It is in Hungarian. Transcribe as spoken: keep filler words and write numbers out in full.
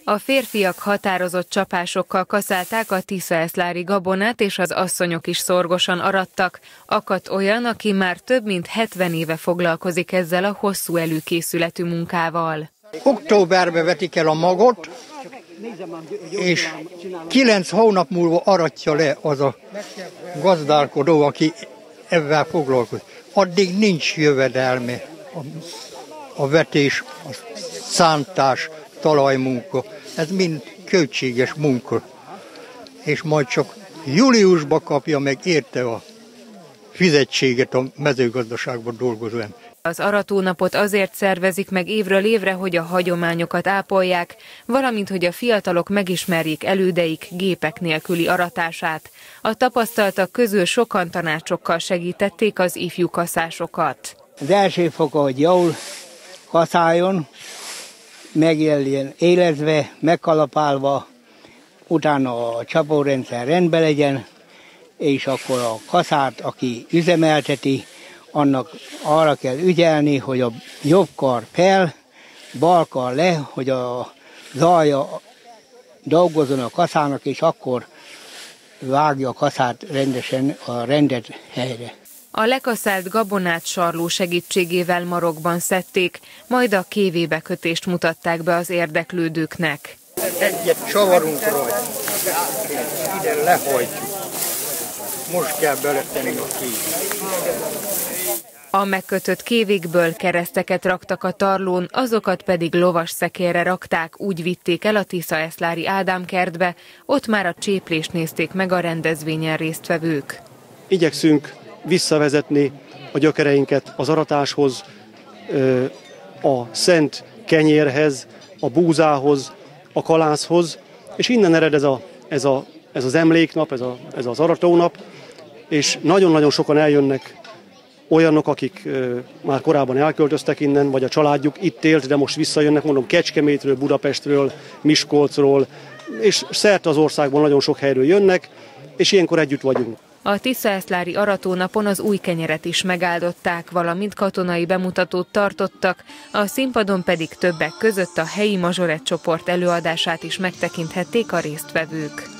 A férfiak határozott csapásokkal kaszálták a tiszaeszlári gabonát, és az asszonyok is szorgosan arattak. Akadt olyan, aki már több mint hetven éve foglalkozik ezzel a hosszú előkészületű munkával. Októberben vetik el a magot, és kilenc hónap múlva aratja le az a gazdálkodó, aki ezzel foglalkozik. Addig nincs jövedelme. A, a vetés, a szántás, talajmunka, ez mind költséges munka. És majd csak júliusban kapja meg érte a fizetséget a mezőgazdaságban dolgozó ember. Az aratónapot azért szervezik meg évről évre, hogy a hagyományokat ápolják, valamint hogy a fiatalok megismerjék elődeik gépek nélküli aratását. A tapasztaltak közül sokan tanácsokkal segítették az ifjú kaszásokat. Az első foka, hogy jól kaszáljon, megjeljen élezve, megkalapálva, utána a csapórendszer rendben legyen, és akkor a kaszát, aki üzemelteti, annak arra kell ügyelni, hogy a jobb kar fel, bal kar le, hogy a zalja dolgozzon a kaszának, és akkor vágja a kaszát rendesen a rendet helyre. A lekaszált gabonát sarló segítségével marokban szedték, majd a kévébe kötést mutatták be az érdeklődőknek. Egyet csavarunk rajta, ide lehajtjuk, most kell beletenni a kévébe. A megkötött kévékből kereszteket raktak a tarlón, azokat pedig lovas szekérre rakták, úgy vitték el a tiszaeszlári Ádám kertbe, ott már a cséplést nézték meg a rendezvényen résztvevők. Igyekszünk visszavezetni a gyökereinket az aratáshoz, a szent kenyérhez, a búzához, a kalászhoz, és innen ered ez, a, ez, a, ez az emléknap, ez, a, ez az aratónap, és nagyon-nagyon sokan eljönnek olyanok, akik már korábban elköltöztek innen, vagy a családjuk itt élt, de most visszajönnek, mondom, Kecskemétről, Budapestről, Miskolcról, és szerte az országban nagyon sok helyről jönnek, és ilyenkor együtt vagyunk. A tiszaeszlári aratónapon az új kenyeret is megáldották, valamint katonai bemutatót tartottak, a színpadon pedig többek között a helyi mazsorett csoport előadását is megtekinthették a résztvevők.